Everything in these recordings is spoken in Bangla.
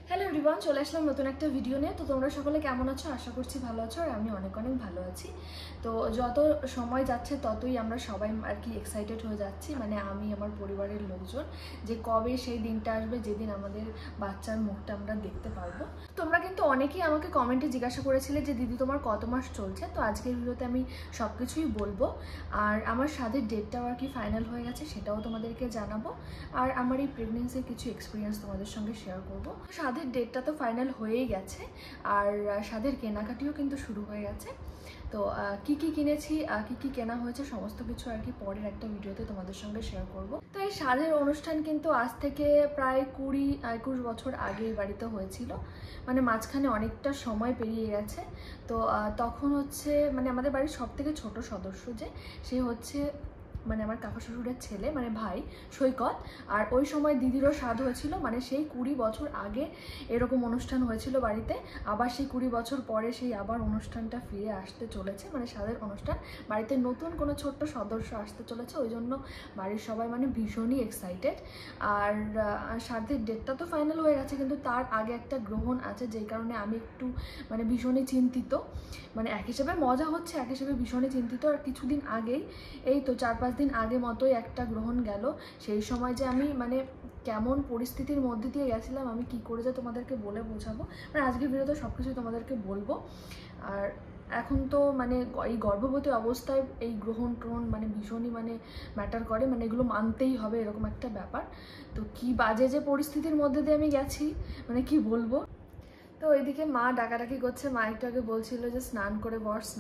হ্যালো এভরিওয়ান, চলে আসলাম নতুন একটা ভিডিও নিয়ে। তো তোমরা সকলে কেমন আছো? আশা করছি ভালো আছো, আর আমি অনেক ভালো আছি। তো যত সময় যাচ্ছে ততই আমরা সবাই আর কি এক্সাইটেড হয়ে যাচ্ছি, মানে আমি আমার পরিবারের লোকজন, যে কবে সেই দিনটা আসবে যেদিন আমাদের বাচ্চার মুখটা আমরা দেখতে পারবো। তোমরা কিন্তু অনেকেই আমাকে কমেন্টে জিজ্ঞাসা করেছিলে যে দিদি তোমার কত মাস চলছে। তো আজকের ভিডিওতে আমি সব কিছুই বলবো, আর আমার সাধের ডেটটাও আর কি ফাইনাল হয়ে গেছে সেটাও তোমাদেরকে জানাবো, আর আমার এই প্রেগনেন্সির কিছু এক্সপিরিয়েন্স তোমাদের সঙ্গে শেয়ার করবো। সাধের ডেটটা তো ফাইনাল হয়েই গেছে, আর সাধের কেনাকাটিও কিন্তু শুরু হয়ে গেছে। তো কি কিনেছি, কি কেনা হয়েছে সমস্ত কিছু আর কি পরের একটা ভিডিওতে তোমাদের সঙ্গে শেয়ার করব। তো এই সাধের অনুষ্ঠান কিন্তু আজ থেকে প্রায় 20-21 বছর আগে এই বাড়িতে হয়েছিল, মানে মাঝখানে অনেকটা সময় পেরিয়ে গেছে। তো তখন হচ্ছে মানে আমাদের বাড়ির সব থেকে ছোট সদস্য যে সে হচ্ছে মানে আমার কাকা শ্বশুরের ছেলে, মানে ভাই সৈকত। আর ওই সময় দিদিরও স্বাদ হয়েছিল, মানে সেই 20 বছর আগে এরকম অনুষ্ঠান হয়েছিল বাড়িতে। আবার সেই 20 বছর পরে সেই আবার অনুষ্ঠানটা ফিরে আসতে চলেছে, মানে স্বাদের অনুষ্ঠান বাড়িতে নতুন কোনো ছোট্ট সদস্য আসতে চলেছে, ওই জন্য বাড়ির সবাই মানে ভীষণই এক্সাইটেড। আর স্বাদের ডেটটা তো ফাইনাল হয়ে গেছে, কিন্তু তার আগে একটা গ্রহণ আছে, যেই কারণে আমি একটু মানে ভীষণই চিন্তিত। মানে এক হিসেবে মজা হচ্ছে, এক হিসেবে ভীষণই চিন্তিত। আর কিছুদিন আগেই, এই তো 4-5 দিন আগে মতোই একটা গ্রহণ গেল। সেই সময় যে আমি মানে কেমন পরিস্থিতির মধ্যে দিয়ে গেছিলাম, আমি কি করে যে তোমাদেরকে বলে বোঝাবো। মানে আজকের ভিডিওতে সব কিছুই তোমাদেরকে বলবো। আর এখন তো মানে এই গর্ভবতী অবস্থায় এই গ্রহণ মানে ভীষণই মানে ম্যাটার করে, মানে এগুলো মানতেই হবে, এরকম একটা ব্যাপার। তো কি বাজে যে পরিস্থিতির মধ্যে দিয়ে আমি গেছি, মানে কি বলবো। তো ওইদিকে মা ডাকাডাকি করছে, মা একটু আগে বলছিল যে স্নান করে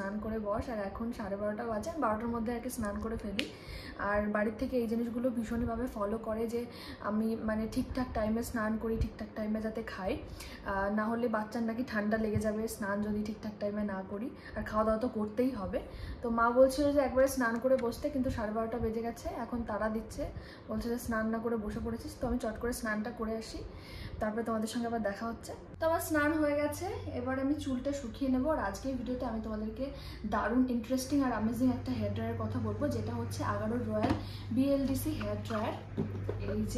বস, আর এখন 12:30 বাজে, 12টার মধ্যে আর কি স্নান করে ফেলি। আর বাড়ির থেকে এই জিনিসগুলো ভীষণভাবে ফলো করে যে আমি মানে ঠিকঠাক টাইমে স্নান করি, ঠিকঠাক টাইমে যাতে খাই, না হলে বাচ্চার নাকি ঠান্ডা লেগে যাবে স্নান যদি ঠিকঠাক টাইমে না করি। আর খাওয়া দাওয়া তো করতেই হবে। তো মা বলছিল যে একবারে স্নান করে বসতে, কিন্তু 12:30 বেজে গেছে, এখন তাড়া দিচ্ছে, বলছে যে স্নান না করে বসে পড়েছিস। তো আমি চট করে স্নানটা করে আসি, তারপরে তোমাদের সঙ্গে আবার দেখা হচ্ছে। তো আমার স্নান হয়ে গেছে, এবার আমি চুলটা শুকিয়ে নেবো। আর আজকের ভিডিওতে আমি তোমাদেরকে দারুণ ইন্টারেস্টিং আর অ্যামেজিং একটা হেয়ার ড্রায়ারের কথা বলবো, যেটা হচ্ছে আগারোর রয়্যাল BLDC হেয়ার ড্রায়ার। এই যে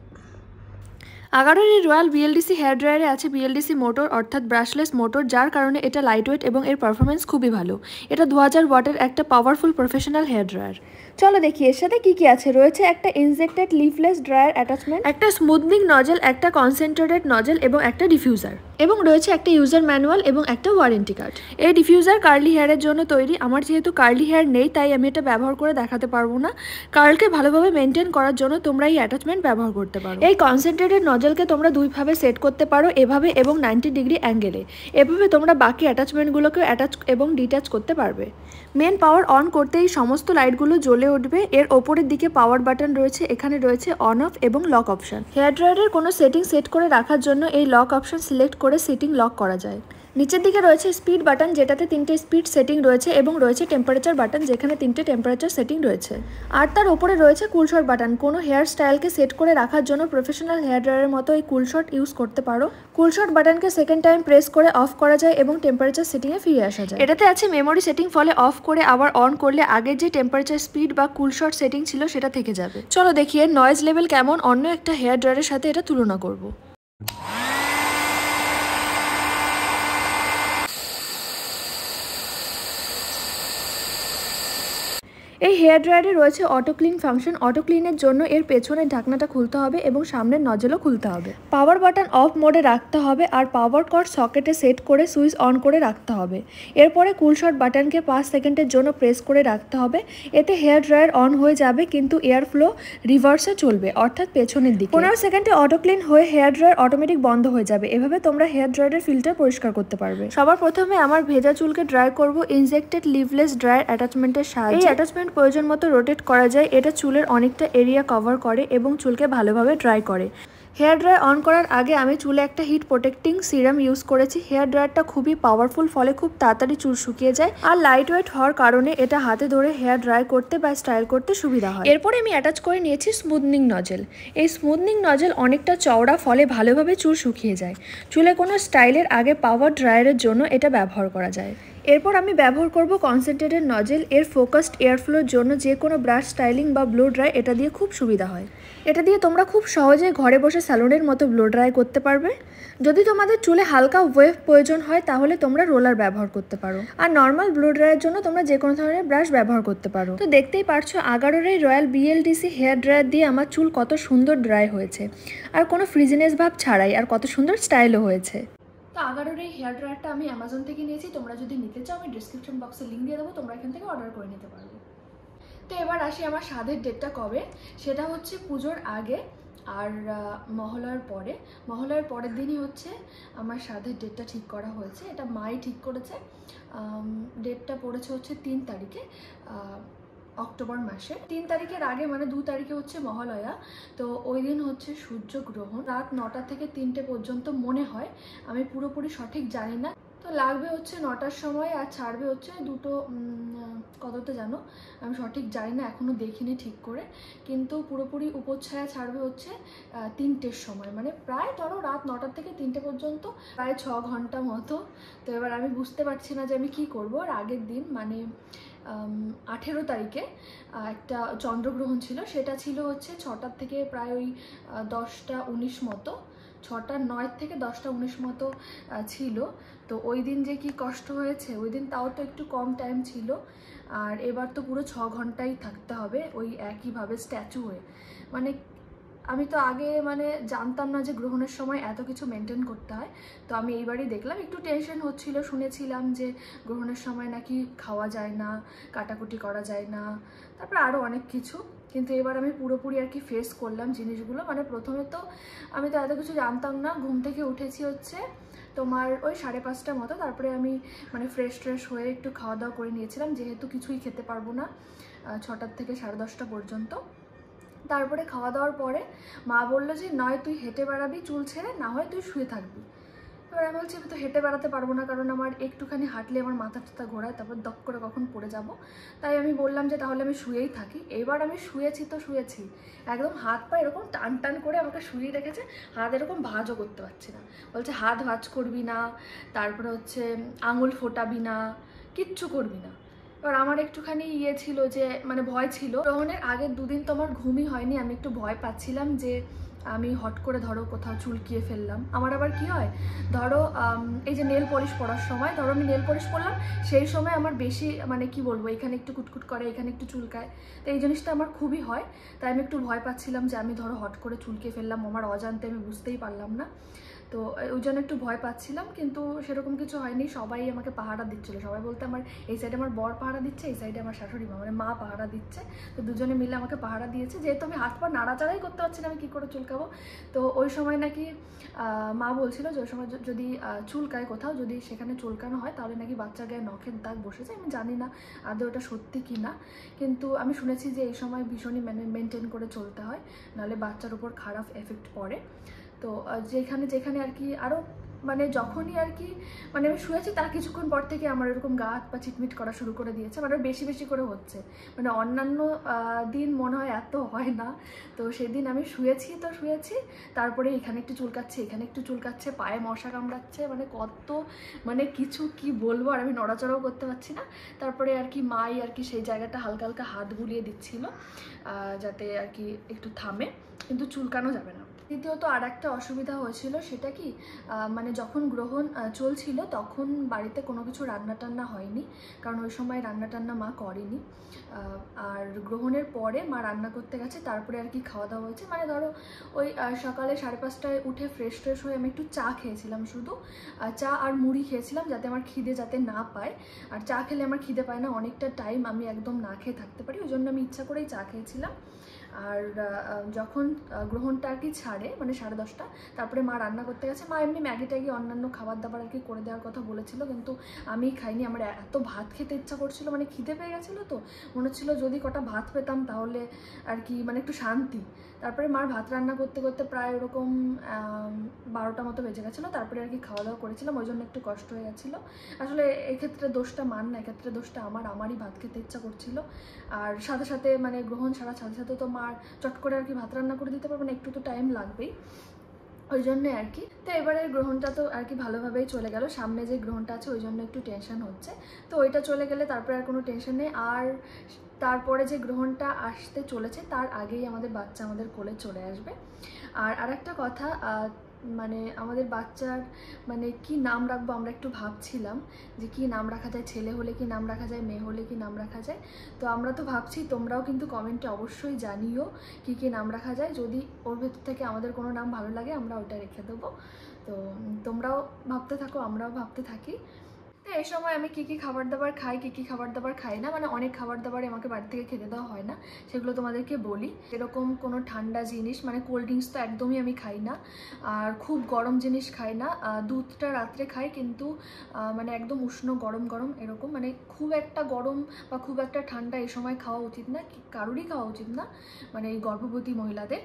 আগারোর এই রয়্যাল BLDC হেয়ার ড্রায়ারে আছে BLDC মোটর, অর্থাৎ ব্রাশলেস মোটর, যার কারণে এটা লাইটওয়েট এবং এর পারফরমেন্স খুবই ভালো। এটা 2000 ওয়াটের একটা পাওয়ারফুল প্রফেশনাল হেয়ার ড্রায়ার। চলো দেখি এর সাথে কি আছে। রয়েছে একটা ইনজেক্টেড লিফলেস ড্রায়ার অ্যাটাচমেন্ট, একটা স্মুথনিং নজেল, একটা কনসেন্ট্রেটেড নজেল এবং একটা ডিফিউজার, এবং রয়েছে একটা ইউজার ম্যানুয়াল এবং একটা ওয়ারেন্টি কার্ড। এই ডিফিউজার কার্লি হেয়ারের জন্য তৈরি। আমার যেহেতু কার্লি হেয়ার নেই, তাই আমি এটা ব্যবহার করে দেখাতে পারবো না। কার্লকে ভালোভাবে মেনটেন করার জন্য তোমরা এই অ্যাটাচমেন্ট ব্যবহার করতে পারো। এই কনসেন্ট্রেটেড নজলকে তোমরা দুইভাবে সেট করতে পারো, এভাবে এবং 90 ডিগ্রি অ্যাঙ্গেলে। এভাবে তোমরা বাকি অ্যাটাচমেন্টগুলোকে অ্যাটাচ এবং ডিট্যাচ করতে পারবে। মেন পাওয়ার অন করতেই সমস্ত লাইটগুলো জ্বলে উঠবে। এর ওপরের দিকে পাওয়ার বাটন রয়েছে, এখানে রয়েছে অন অফ এবং লক অপশন। হেয়ার ড্রায়ারের কোনো সেটিং সেট করে রাখার জন্য এই লক অপশন সিলেক্ট করে সেটিং লক করা যায়। নিচের দিকে রয়েছে স্পিড বাটন, যেটাতে 3টে স্পিড সেটিং রয়েছে, এবং রয়েছে টেম্পারেচার বাটন, যেখানে 3টে টেম্পারেচার সেটিং রয়েছে। আর তার উপরে রয়েছে কুলশট বাটন। কোনো হেয়ার স্টাইলকে সেট করে রাখার জন্য প্রফেশনাল হেয়ার ড্রায়ারের মতো এই কুলশট ইউজ করতে পারো। কুলশট বাটনকে সেকেন্ড টাইম প্রেস করে অফ করা যায় এবং টেম্পারেচার সেটিংয়ে ফিরে আসা যায়। এটাতে আছে মেমোরি সেটিং, ফলে অফ করে আবার অন করলে আগের যে টেম্পারেচার, স্পিড বা কুলশট সেটিং ছিল সেটা থেকে যাবে। চলো দেখি এর নয়েজ লেভেল কেমন অন্য একটা হেয়ার ড্রায়ারের সাথে এটা তুলনা করব। এই হেয়ার ড্রায়ারে রয়েছে অটো ক্লিন ফাংশন। অটো ক্লিনের জন্য এর পেছনের ঢাকনাটা খুলতে হবে এবং সামনের নজলও খুলতে হবে। পাওয়ার বাটন অফ মোডে রাখতে হবে, আর পাওয়ার কর্ড সকেটে সেট করে সুইচ অন করে রাখতে হবে। এরপরে কুলশট বাটনকে 5 সেকেন্ডের জন্য প্রেস করে রাখতে হবে। এতে হেয়ার ড্রায়ার অন হয়ে যাবে, কিন্তু এয়ার ফ্লো রিভার্সে চলবে, অর্থাৎ পেছনের দিকে। 15 সেকেন্ডে অটো ক্লিন হয়ে হেয়ার ড্রায়ার অটোমেটিক বন্ধ হয়ে যাবে। এভাবে তোমরা হেয়ার ড্রায়ারের ফিল্টার পরিষ্কার করতে পারবে। সবার প্রথমে আমার ভেজা চুলকে ড্রাই করব ইনজেক্টেড লিভলেস ড্রায়ার অ্যাটাচমেন্টের সাহায্যে। এই অ্যাটাচমেন্ট প্রয়োজন মতো রোটেট করা যায়। এটা চুলের অনেকটা এরিয়া কভার করে এবং চুলকে ভালোভাবে ড্রাই করে। হেয়ার ড্রায়ার অন করার আগে আমি চুলে একটা হিট প্রোটেক্টিং সিরাম ইউজ করেছি। হেয়ার ড্রায়ারটা খুবই পাওয়ারফুল, ফলে খুব তাড়াতাড়ি চুল শুকিয়ে যায়, আর লাইট ওয়েট হওয়ার কারণে এটা হাতে ধরে হেয়ার ড্রাই করতে বা স্টাইল করতে সুবিধা হয়। এরপরে আমি অ্যাটাচ করে নিয়েছি স্মুথনিং নজেল। এই স্মুথনিং নজেল অনেকটা চওড়া, ফলে ভালোভাবে চুল শুকিয়ে যায়। চুলে কোনো স্টাইলের আগে পাওয়ার ড্রায়ারের জন্য এটা ব্যবহার করা যায়। এরপর আমি ব্যবহার করব কনসেন্ট্রেটেড নজেল। এর ফোকাসড এয়ারফ্লোর জন্য যে কোনো ব্রাশ স্টাইলিং বা ব্লো ড্রাই এটা দিয়ে খুব সুবিধা হয়। এটা দিয়ে তোমরা খুব সহজে ঘরে বসে স্যালনের মতো ব্লো ড্রাই করতে পারবে। যদি তোমাদের চুলে হালকা ওয়েভ প্রয়োজন হয় তাহলে তোমরা রোলার ব্যবহার করতে পারো, আর নর্মাল ব্লো ড্রাইয়ের জন্য তোমরা যে কোনো ধরনের ব্রাশ ব্যবহার করতে পারো। তো দেখতেই পারছো আগারোর এই রয়্যাল বিএলডিসি হেয়ার ড্রায়ার দিয়ে আমার চুল কত সুন্দর ড্রাই হয়েছে, আর কোনো ফ্রিজিনেস ভাব ছাড়াই, আর কত সুন্দর স্টাইলও হয়েছে। তো আগারোর এই হেয়ার ড্রায়ারটা আমি অ্যামাজন থেকে নিয়েছি। তোমরা যদি নিতে চাও আমি ডিসক্রিপশন বক্সে লিঙ্ক দিয়ে দেবো, তোমরা এখান থেকে অর্ডার করে নিতে পারবে। তো এবার আসি আমার স্বাদের ডেটটা কবে। সেটা হচ্ছে পুজোর আগে আর মহালয়ার পরে। মহালয়ার পরের দিনই হচ্ছে আমার স্বাদের ডেটটা ঠিক করা হয়েছে। এটা মাই ঠিক করেছে। ডেটটা পড়েছে হচ্ছে 3 তারিখে অক্টোবর মাসে। 3 তারিখের আগে মানে 2 তারিখে হচ্ছে মহালয়া। তো ওই দিন হচ্ছে সূর্যগ্রহণ। রাত 9টা থেকে 3টে পর্যন্ত মনে হয়, আমি পুরোপুরি সঠিক জানি না। তো লাগবে হচ্ছে 9টার সময় আর ছাড়বে হচ্ছে দুটো কততে জানো, আমি সঠিক জানি না, এখনও দেখিনি ঠিক করে। কিন্তু পুরোপুরি উপচ্ছায়া ছাড়বে হচ্ছে 3টের সময়, মানে প্রায় ধরো রাত 9টা থেকে 3টে পর্যন্ত, প্রায় 6 ঘন্টা মতো। তো এবার আমি বুঝতে পারছি না যে আমি কি করব। আর আগের দিন মানে 18 তারিখে একটা চন্দ্রগ্রহণ ছিল, সেটা ছিল হচ্ছে 6টার থেকে প্রায় ওই 10টা 19 মতো, 6টা 9 থেকে 10টা 19 মতো ছিল। তো ওই দিন যে কি কষ্ট হয়েছে, ওই দিন তাও তো একটু কম টাইম ছিল, আর এবার তো পুরো 6 ঘন্টাই থাকতে হবে ওই একইভাবে স্ট্যাচু হয়ে। মানে আমি তো আগে মানে জানতাম না যে গ্রহণের সময় এত কিছু মেনটেন করতে হয়। তো আমি এইবারই দেখলাম, একটু টেনশন হচ্ছিল, শুনেছিলাম যে গ্রহণের সময় নাকি খাওয়া যায় না, কাটাকুটি করা যায় না, তারপর আরও অনেক কিছু। কিন্তু এবার আমি পুরোপুরি আর কি ফেস করলাম জিনিসগুলো। মানে প্রথমে তো আমি তো এত কিছু জানতাম না। ঘুম থেকে উঠেছি হচ্ছে তোমার ওই 5:30 মতো। তারপরে আমি মানে ফ্রেশ হয়ে একটু খাওয়া দাওয়া করে নিয়েছিলাম, যেহেতু কিছুই খেতে পারবো না 6টার থেকে 10:30 পর্যন্ত। তারপরে খাওয়া দাওয়ার পরে মা বললো যে নয় তুই হেঁটে বেড়াবি চুল ছেড়ে, না হয় তুই শুয়ে থাকবি। এবার আমি বলছি আমি তো হেঁটে বেড়াতে পারবো না, কারণ আমার একটুখানি হাঁটলে আমার মাথা টাথা ঘোরায়, তারপর দপ করে কখন পড়ে যাব। তাই আমি বললাম যে তাহলে আমি শুয়েই থাকি। এবার আমি শুয়েছি তো শুয়েছি, একদম হাত পা এরকম টান টান করে আমাকে শুয়ে রেখেছে, হাত এরকম ভাঁজও করতে পারছি না। বলছে হাত ভাঁজ করবি না, তারপরে হচ্ছে আঙুল ফোটাবি না, কিচ্ছু করবি না। এবার আমার একটুখানি ছিল যে মানে ভয় ছিল। গ্রহণের আগের 2 দিন তো আমার ঘুমই হয়নি। আমি একটু ভয় পাচ্ছিলাম যে আমি হট করে ধরো কোথাও চুলকিয়ে ফেললাম। আমার আবার কি হয়, ধরো এই যে নেল পলিশ পরার সময়, ধরো আমি নেল পলিশ পরলাম, সেই সময় আমার বেশি মানে কি বলবো, এখানে একটু কুটকুট করে, এখানে একটু চুলকায়। তো এই জিনিসটা আমার খুবই হয়। তাই আমি একটু ভয় পাচ্ছিলাম যে আমি ধরো হট করে চুলকিয়ে ফেললাম, আমার অজান্তে আমি বুঝতেই পারলাম না। তো ওই জন্য একটু ভয় পাচ্ছিলাম, কিন্তু সেরকম কিছু হয়নি। সবাই আমাকে পাহারা দিচ্ছিলো। সবাই বলতে আমার এই সাইডে আমার বর পাহারা দিচ্ছে, এই সাইডে আমার শাশুড়ি মা মানে মা পাহারা দিচ্ছে। তো দুজনে মিলে আমাকে পাহারা দিয়েছে। যেহেতু আমি হাত পা নাড়াচাড়াই করতে পারছি না, আমি কী করে চুলকাবো। তো ওই সময় নাকি মা বলছিল যে ওই সময় যদি চুলকায় কোথাও, যদি সেখানে চুলকানো হয় তাহলে নাকি বাচ্চার গায়ে নখের দাগ বসেছে। আমি জানি না আদৌ ওটা সত্যি কি না, কিন্তু আমি শুনেছি যে এই সময় ভীষণই মেনটেন করে চলতে হয়, নাহলে বাচ্চার উপর খারাপ এফেক্ট পড়ে। তো যেখানে আর কি আরও মানে যখনই আর কি মানে আমি শুয়েছি তার কিছুক্ষণ পর থেকে আমার এরকম গা হাত পা চিটমিট করা শুরু করে দিয়েছে, মানে বেশি করে হচ্ছে। মানে অন্যান্য দিন মনে হয় এত হয় না। তো সেদিন আমি শুয়েছি, তারপরে এখানে একটু চুলকাচ্ছে, এখানে একটু চুলকাচ্ছে, পায়ে মশা কামড়াচ্ছে, মানে কত মানে কিছু কি বলবো। আর আমি নড়াচড়াও করতে পারছি না। তারপরে আর কি মাই আর কি সেই জায়গাটা হালকা হালকা হাত বুলিয়ে দিচ্ছিল যাতে আর কি একটু থামে, কিন্তু চুলকানো যাবে না। দ্বিতীয়ত আর একটা অসুবিধা হয়েছিল, সেটা কি মানে যখন গ্রহণ চলছিল তখন বাড়িতে কোনো কিছু রান্না টান্না হয়নি, কারণ ওই সময় রান্না টান্না মা করেনি। আর গ্রহণের পরে মা রান্না করতে গেছে, তারপরে আর কি খাওয়া দাওয়া হয়েছে। মানে ধরো ওই সকালে 5:30টায় উঠে ফ্রেশ হয়ে আমি একটু চা খেয়েছিলাম, শুধু চা আর মুড়ি খেয়েছিলাম, যাতে আমার খিদে যাতে না পায়। আর চা খেলে আমার খিদে পায় না, অনেকটা টাইম আমি একদম না খেয়ে থাকতে পারি, ওই জন্য আমি ইচ্ছা করেই চা খেয়েছিলাম। আর যখন গ্রহণটা আর কি ছাড়ে মানে 10:30, তারপরে মা রান্না করতে গেছে। মা এমনি ম্যাগি ট্যাগি অন্যান্য খাবার দাবার আর কি করে দেওয়ার কথা বলেছিল, কিন্তু আমি খাইনি। আমার এত ভাত খেতে ইচ্ছা করছিল, মানে খিদে পেয়ে গেছিলো। তো মনে হচ্ছিলো যদি কটা ভাত পেতাম তাহলে আর কি মানে একটু শান্তি। তারপরে মার ভাত রান্না করতে করতে প্রায় ওরকম 12টা মতো বেজে গেছিলো। তারপরে আর কি খাওয়া দাওয়া করেছিলাম, ওই জন্য একটু কষ্ট হয়ে গেছিলো। আসলে এক্ষেত্রে দোষটা মান না, এক্ষেত্রে দোষটা আমারই ভাত খেতে ইচ্ছা করছিল। আর সাথে মানে গ্রহণ ছাড়ার সাথে তো মার চট করে আর কি ভাত রান্না করে দিতে পারবো না, একটু তো টাইম লাগবেই। ওই জন্যে আর কি। তো এবারের গ্রহণটা তো আর কি ভালোভাবেই চলে গেল। সামনে যে গ্রহণটা আছে ওই জন্য একটু টেনশন হচ্ছে, তো ওইটা চলে গেলে তারপরে আর কোনো টেনশন নেই। আর তারপরে যে গ্রহণটা আসতে চলেছে তার আগেই আমাদের বাচ্চা আমাদের কোলে চলে আসবে। আর আরেকটা কথা, মানে আমাদের বাচ্চার মানে কি নাম রাখবো আমরা একটু ভাবছিলাম যে কি নাম রাখা যায়, ছেলে হলে কি নাম রাখা যায়, মেয়ে হলে কি নাম রাখা যায়। তো আমরা তো ভাবছি, তোমরাও কিন্তু কমেন্টে অবশ্যই জানিও কি কি নাম রাখা যায়। যদি ওর ভেতর থেকে আমাদের কোনো নাম ভালো লাগে আমরা ওটা রেখে দেবো। তো তোমরাও ভাবতে থাকো, আমরাও ভাবতে থাকি। তো এই সময় আমি কী কী খাবার দাবার খাই, কী কী খাবার দাবার খাই না, মানে অনেক খাবার দাবারই আমাকে বাড়ি থেকে খেতে দেওয়া হয় না, সেগুলো তোমাদেরকে বলি। এরকম কোনো ঠান্ডা জিনিস মানে কোল্ড ড্রিঙ্কস তো একদমই আমি খাই না, আর খুব গরম জিনিস খাই না। দুধটা রাত্রে খাই, কিন্তু মানে একদম উষ্ণ গরম গরম এরকম, মানে খুব একটা গরম বা খুব একটা ঠান্ডা এই সময় খাওয়া উচিত না, কারোরই খাওয়া উচিত না, মানে এই গর্ভবতী মহিলাদের।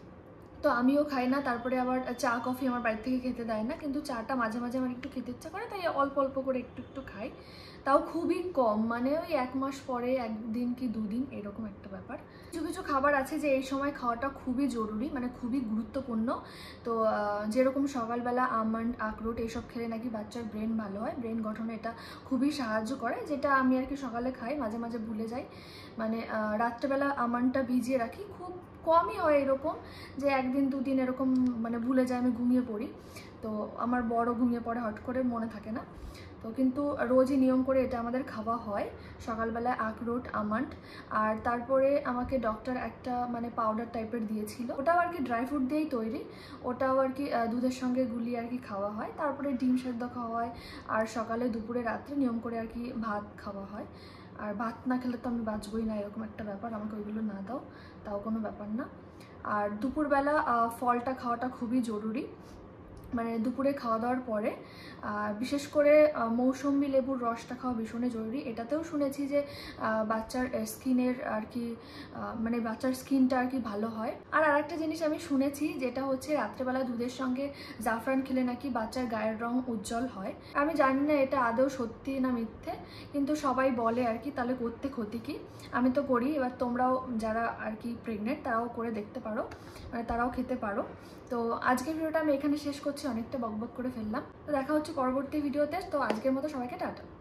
তো আমিও খাই না। তারপরে আবার চা কফি আমার বাড়ি থেকে খেতে দেয় না, কিন্তু চাটা মাঝে মাঝে আমার একটু খেতে ইচ্ছা করে, তাই অল্প অল্প করে একটু একটু খাই, তাও খুবই কম, মানে ওই 1 মাস পরে 1 দিন কি 2 দিন এরকম একটা ব্যাপার। কিছু কিছু খাবার আছে যে এই সময় খাওয়াটা খুবই জরুরি, মানে খুবই গুরুত্বপূর্ণ। তো যেরকম সকালবেলা আমন্ড, আখরোট এইসব খেলে নাকি বাচ্চার ব্রেন ভালো হয়, ব্রেন গঠনে এটা খুবই সাহায্য করে, যেটা আমি আর কি সকালে খাই, মাঝে মাঝে ভুলে যাই। মানে রাত্রেবেলা আমন্ডটা ভিজিয়ে রাখি, খুব কমই হয় এরকম যে 1 দিন 2 দিন এরকম মানে ভুলে যায়, আমি ঘুমিয়ে পড়ি। তো আমার বড় ঘুমিয়ে পড়ে, হট করে মনে থাকে না। তো কিন্তু রোজই নিয়ম করে এটা আমাদের খাওয়া হয় সকালবেলায়, আখরোট, আমন্ড। আর তারপরে আমাকে ডক্টর একটা মানে পাউডার টাইপের দিয়েছিল, ওটাও আর কি ড্রাই ফ্রুট দিয়েই তৈরি, ওটাও আর কি দুধের সঙ্গে গুলিয়ে আর কি খাওয়া হয়। তারপরে ডিম সেদ্ধ খাওয়া হয়, আর সকালে দুপুরে রাত্রে নিয়ম করে আর কি ভাত খাওয়া হয়। আর ভাত না খেলে তো আমি বাঁচবই না, এরকম একটা ব্যাপার, আমাকে ওইগুলো না দাও তাও কোনো ব্যাপার না। আর দুপুরবেলা ফলটা খাওয়াটা খুবই জরুরি, মানে দুপুরে খাওয়া দাওয়ার পরে বিশেষ করে মৌসুম্বি লেবুর রসটা খাওয়া ভীষণই জরুরি। এটাতেও শুনেছি যে বাচ্চার স্কিনের আর কি মানে বাচ্চার স্কিনটা আর কি ভালো হয়। আর আরেকটা জিনিস আমি শুনেছি, যেটা হচ্ছে রাত্রেবেলা দুধের সঙ্গে জাফরান খেলে নাকি বাচ্চার গায়ের রং উজ্জ্বল হয়। আমি জানি না এটা আদৌ সত্যি না মিথ্যে, কিন্তু সবাই বলে আর কি, তাহলে করতে ক্ষতি কি, আমি তো করি। এবার তোমরাও যারা আর কি প্রেগনেন্ট তারাও করে দেখতে পারো, মানে তারাও খেতে পারো। তো আজকের ভিডিওটা আমি এখানে শেষ করছি, অনেকটা বকবক করে ফেললাম। তো দেখা হচ্ছে পরবর্তী ভিডিওতে। তো আজকের মতো সবাইকে টাটা।